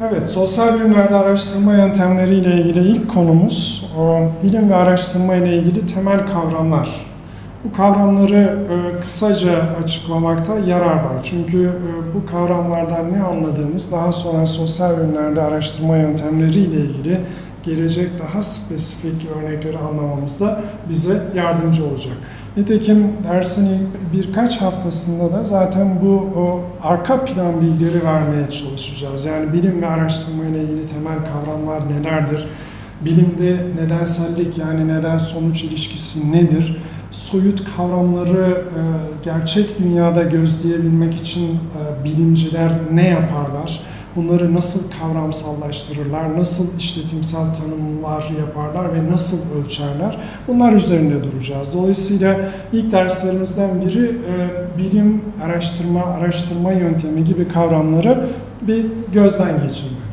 Evet, sosyal bilimlerde araştırma yöntemleriyle ilgili ilk konumuz, bilim ve araştırma ile ilgili temel kavramlar. Bu kavramları kısaca açıklamakta yarar var. Çünkü bu kavramlardan ne anladığımız daha sonra sosyal bilimlerde araştırma yöntemleri ile ilgili gelecek daha spesifik örnekleri anlamamızda bize yardımcı olacak. Nitekim dersin ilk birkaç haftasında da zaten bu arka plan bilgileri vermeye çalışacağız. Yani bilim ve araştırma ile ilgili temel kavramlar nelerdir? Bilimde nedensellik yani neden-sonuç ilişkisi nedir? Soyut kavramları gerçek dünyada gözleyebilmek için bilimciler ne yaparlar? Bunları nasıl kavramsallaştırırlar, nasıl işletimsel tanımlar yaparlar ve nasıl ölçerler? Bunlar üzerinde duracağız. Dolayısıyla ilk derslerimizden biri bilim, araştırma yöntemi gibi kavramları bir gözden geçirmek.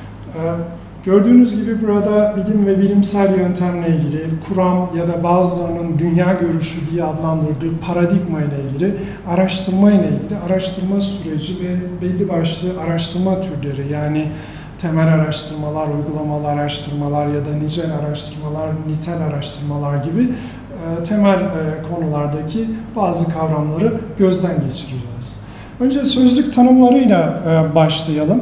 Gördüğünüz gibi burada bilim ve bilimsel yöntemle ilgili, kuram ya da bazılarının dünya görüşü diye adlandırdığı paradigma ile ilgili, araştırma ile ilgili araştırma süreci ve belli başlı araştırma türleri yani temel araştırmalar, uygulamalı araştırmalar ya da nicel araştırmalar, nitel araştırmalar gibi temel konulardaki bazı kavramları gözden geçireceğiz. Önce sözlük tanımlarıyla başlayalım.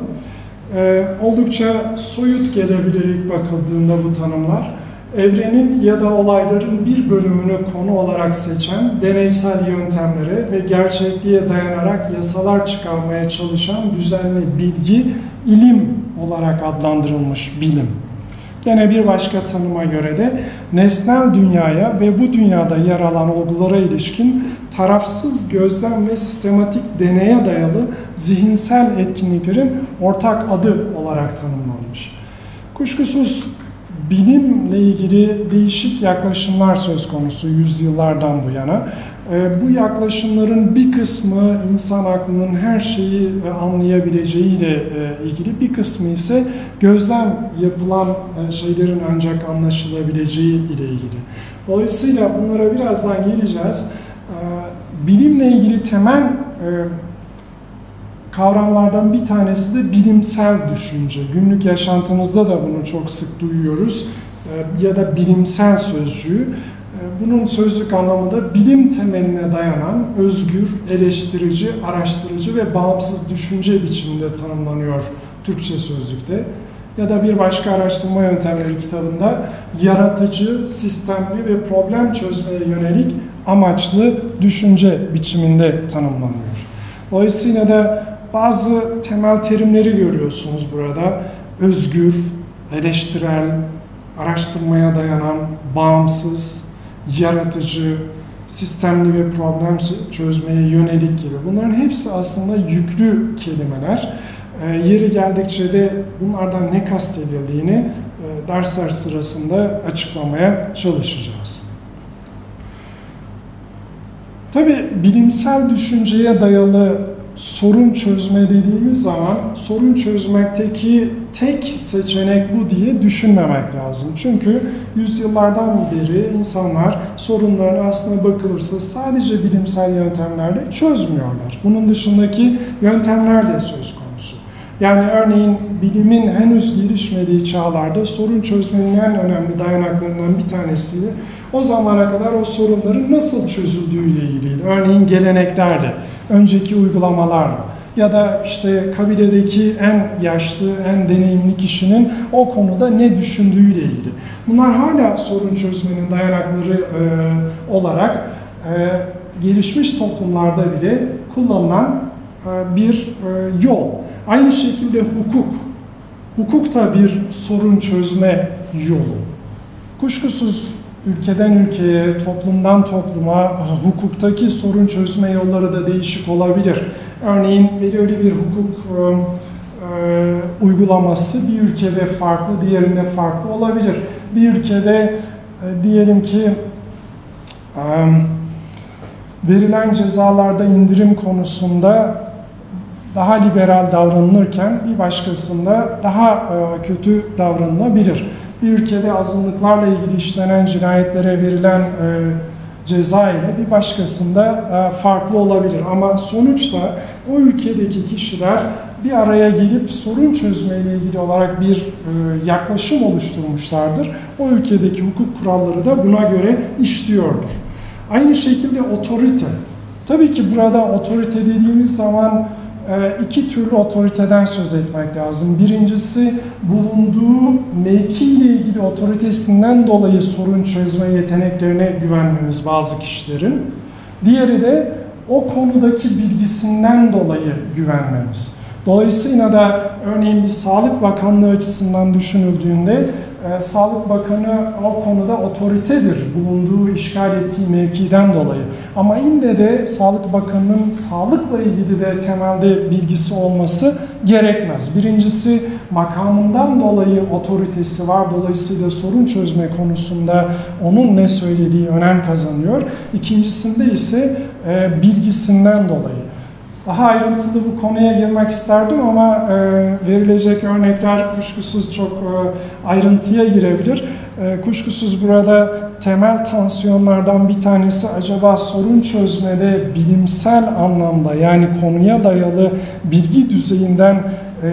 Oldukça soyut gelebilir ilk bakıldığında bu tanımlar. Evrenin ya da olayların bir bölümünü konu olarak seçen deneysel yöntemlere ve gerçekliğe dayanarak yasalar çıkarmaya çalışan düzenli bilgi, ilim olarak adlandırılmış bilim. Gene bir başka tanıma göre de nesnel dünyaya ve bu dünyada yer alan olgulara ilişkin tarafsız gözlem ve sistematik deneye dayalı zihinsel etkinliklerin ortak adı olarak tanımlanmış. Kuşkusuz bilimle ilgili değişik yaklaşımlar söz konusu yüzyıllardan bu yana. Bu yaklaşımların bir kısmı insan aklının her şeyi anlayabileceğiyle ilgili, bir kısmı ise gözlem yapılan şeylerin ancak anlaşılabileceği ile ilgili. Dolayısıyla bunlara birazdan geleceğiz. Bilimle ilgili temel kavramlardan bir tanesi de bilimsel düşünce. Günlük yaşantımızda da bunu çok sık duyuyoruz. Ya da bilimsel sözcüğü. Bunun sözlük anlamı da bilim temeline dayanan özgür, eleştirici, araştırıcı ve bağımsız düşünce biçiminde tanımlanıyor Türkçe sözlükte. Ya da bir başka araştırma yöntemleri kitabında yaratıcı, sistemli ve problem çözmeye yönelik amaçlı düşünce biçiminde tanımlanıyor. Dolayısıyla da bazı temel terimleri görüyorsunuz burada. Özgür, eleştirel, araştırmaya dayanan, bağımsız, yaratıcı, sistemli ve problem çözmeye yönelik gibi. Bunların hepsi aslında yüklü kelimeler. Yeri geldikçe de bunlardan ne kastedildiğini dersler sırasında açıklamaya çalışacağız. Tabii bilimsel düşünceye dayalı sorun çözme dediğimiz zaman sorun çözmekteki tek seçenek bu diye düşünmemek lazım. Çünkü yüzyıllardan beri insanlar sorunlarını aslına bakılırsa sadece bilimsel yöntemlerle çözmüyorlar. Bunun dışındaki yöntemler de söz konusu. Yani örneğin bilimin henüz gelişmediği çağlarda sorun çözmenin en önemli dayanaklarından bir tanesi o zamana kadar o sorunların nasıl çözüldüğüyle ilgiliydi. Örneğin geleneklerle, önceki uygulamalarla ya da işte kabiledeki en yaşlı, en deneyimli kişinin o konuda ne düşündüğüyle ilgili. Bunlar hala sorun çözmenin dayanakları olarak gelişmiş toplumlarda bile kullanılan bir yol. Aynı şekilde hukuk. Hukuk da bir sorun çözme yolu. Kuşkusuz ülkeden ülkeye, toplumdan topluma hukuktaki sorun çözme yolları da değişik olabilir. Örneğin belirli bir hukuk uygulaması bir ülkede farklı, diğerinde farklı olabilir. Bir ülkede diyelim ki verilen cezalarda indirim konusunda daha liberal davranılırken bir başkasında daha kötü davranılabilir. Bir ülkede azınlıklarla ilgili işlenen cinayetlere verilen ceza ile bir başkasında farklı olabilir. Ama sonuçta o ülkedeki kişiler bir araya gelip sorun çözme ile ilgili olarak bir yaklaşım oluşturmuşlardır. O ülkedeki hukuk kuralları da buna göre işliyordur. Aynı şekilde otorite. Tabii ki burada otorite dediğimiz zaman iki türlü otoriteden söz etmek lazım. Birincisi, bulunduğu mevki ile ilgili otoritesinden dolayı sorun çözme yeteneklerine güvenmemiz bazı kişilerin. Diğeri de o konudaki bilgisinden dolayı güvenmemiz. Dolayısıyla da örneğin bir Sağlık Bakanlığı açısından düşünüldüğünde Sağlık Bakanı o konuda otoritedir bulunduğu, işgal ettiği mevkiden dolayı. Ama ille de Sağlık Bakanı'nın sağlıkla ilgili de temelde bilgisi olması gerekmez. Birincisi, makamından dolayı otoritesi var. Dolayısıyla sorun çözme konusunda onun ne söylediği önem kazanıyor. İkincisinde ise bilgisinden dolayı. Daha ayrıntılı bu konuya girmek isterdim ama verilecek örnekler kuşkusuz çok ayrıntıya girebilir. Kuşkusuz burada temel tansiyonlardan bir tanesi acaba sorun çözmede bilimsel anlamda, yani konuya dayalı bilgi düzeyinden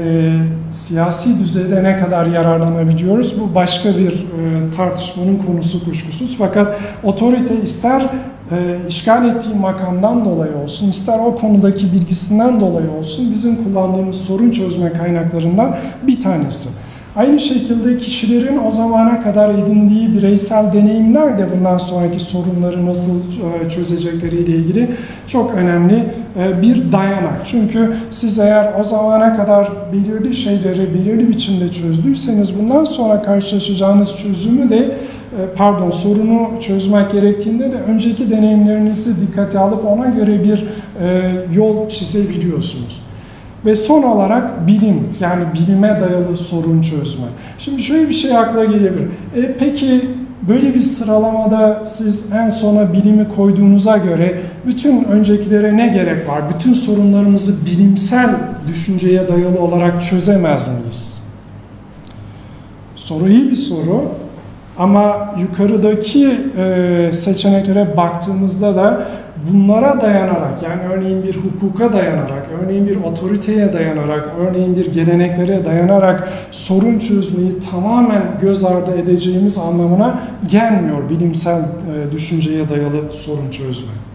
siyasi düzeyde ne kadar yararlanabiliyoruz? Bu başka bir tartışmanın konusu kuşkusuz. Fakat otorite ister işgal ettiği makamdan dolayı olsun, ister o konudaki bilgisinden dolayı olsun bizim kullandığımız sorun çözme kaynaklarından bir tanesi. Aynı şekilde kişilerin o zamana kadar edindiği bireysel deneyimler de bundan sonraki sorunları nasıl çözecekleriyle ilgili çok önemli bir dayanak. Çünkü siz eğer o zamana kadar belirli şeyleri belirli biçimde çözdüyseniz bundan sonra karşılaşacağınız çözümü de sorunu çözmek gerektiğinde de önceki deneyimlerinizi dikkate alıp ona göre bir yol çizebiliyorsunuz. Ve son olarak bilim, yani bilime dayalı sorun çözme. Şimdi şöyle bir şey akla gelebilir. Peki böyle bir sıralamada siz en sona bilimi koyduğunuza göre bütün öncekilere ne gerek var? Bütün sorunlarımızı bilimsel düşünceye dayalı olarak çözemez miyiz? Soru iyi bir soru. Ama yukarıdaki seçeneklere baktığımızda da bunlara dayanarak, yani örneğin bir hukuka dayanarak, örneğin bir otoriteye dayanarak, örneğin bir geleneklere dayanarak sorun çözmeyi tamamen göz ardı edeceğimiz anlamına gelmiyor bilimsel düşünceye dayalı sorun çözme.